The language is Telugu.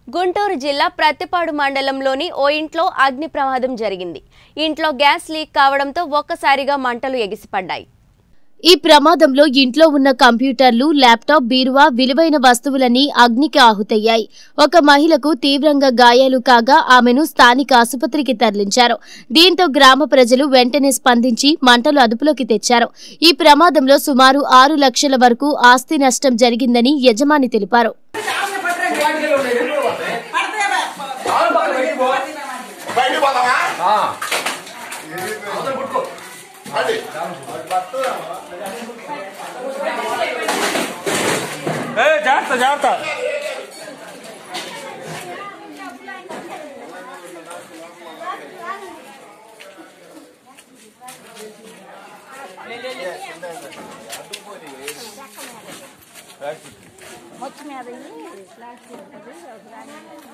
గుంటూరు జిల్లా ప్రత్తిపాడు మండలంలోని ఓ ఇంట్లో అగ్ని ప్రమాదం జరిగింది. ఇంట్లో గ్యాస్ లీక్ కావడంతో ఒక్కసారిగా మంటలు ఎగిసిపడ్డాయి. ఈ ప్రమాదంలో ఇంట్లో ఉన్న కంప్యూటర్లు, ల్యాప్టాప్, బీరువా, విలువైన వస్తువులన్నీ అగ్నికి ఆహుతయ్యాయి. ఒక మహిళకు తీవ్రంగా గాయాలు కాగా ఆమెను స్థానిక ఆసుపత్రికి తరలించారు. దీంతో గ్రామ ప్రజలు వెంటనే స్పందించి మంటలు అదుపులోకి తెచ్చారు. ఈ ప్రమాదంలో సుమారు 6 లక్షల వరకు ఆస్తి నష్టం జరిగిందని యజమాని తెలిపారు. జాగ్రత్త జాగ్రత్త మొత్తం మీద ప్లాస్టిక్